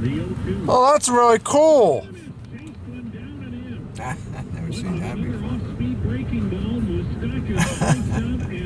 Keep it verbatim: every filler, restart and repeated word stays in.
Oh, that's really cool. I've never seen that before.